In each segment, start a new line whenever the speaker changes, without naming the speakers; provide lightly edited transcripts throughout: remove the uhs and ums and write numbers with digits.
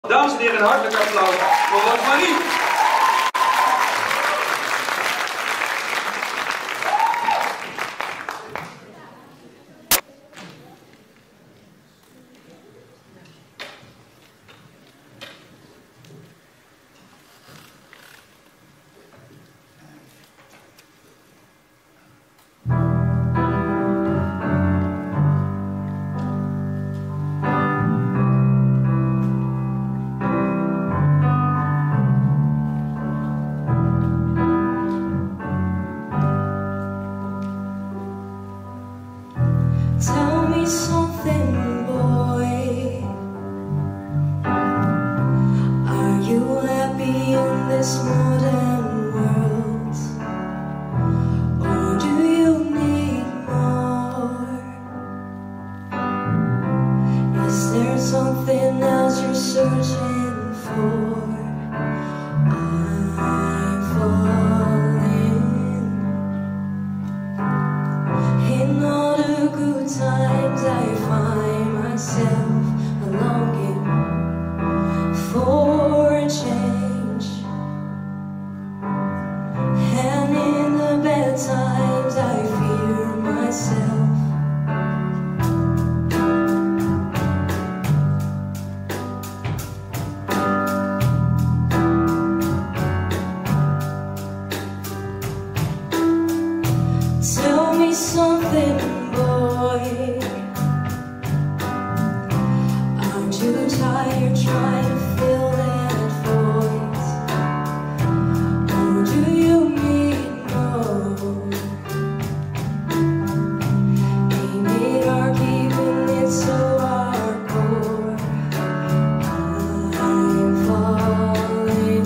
Dames en heren, een hartelijk applaus voor Roosmarie.
Tell me something, boy. Are you happy in this modern world? Or do you need more? Is there something else you're searching for? I'm falling in all the good times. I find myself longing for a change, and in the bad times I fear myself. Tell me something, boy. Aren't you tired trying to fill that void? Or do you need more? Ain't it hard keeping it so hardcore? I'm falling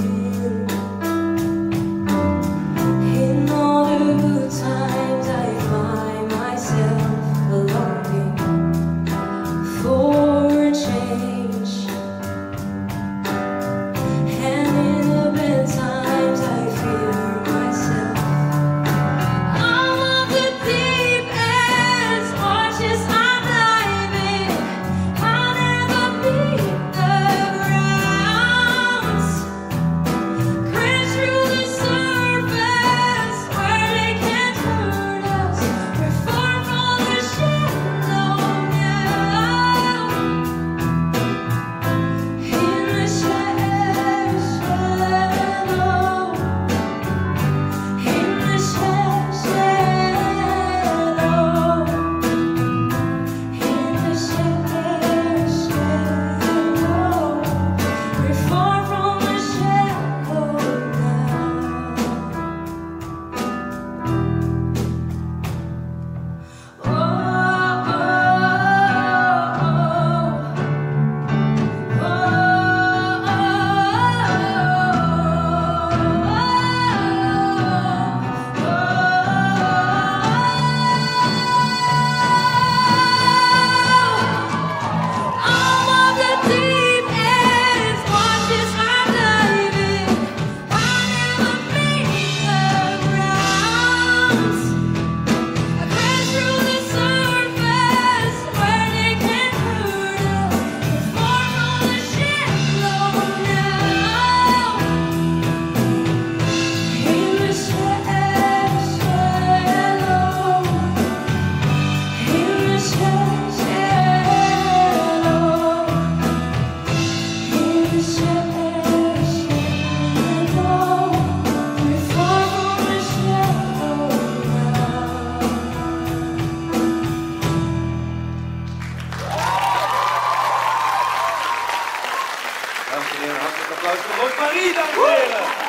in all the good times. I find myself longing for a change, and in the bad times I fear myself. All of the deep ends, watches I'm diving, I'll never beat the grounds. Crash through the surface where they can't hurt us. We're far from the shallow now. In the shallow, in the shallow, in the shallow. We're far from the shallow now. Oh, all of the deep ends, watches I'm diving, I'll never beat the grounds. I crash through the surface where they can't hurt us. We're far from the shallow now. In the shallow, in the shallow, in the shallow. We're far from the shallow now.
Dames en heren, hartelijk applaus voor Roosmarie, dames en heren.